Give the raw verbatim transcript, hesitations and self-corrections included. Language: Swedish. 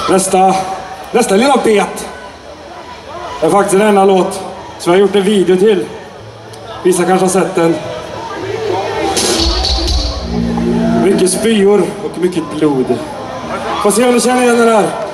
Nästa, nästa lilla bet är faktiskt en enda låt som jag har gjort en video till. Vissa kanske har sett den. Mycket spyor och mycket blod. Får se om ni känner igen den här.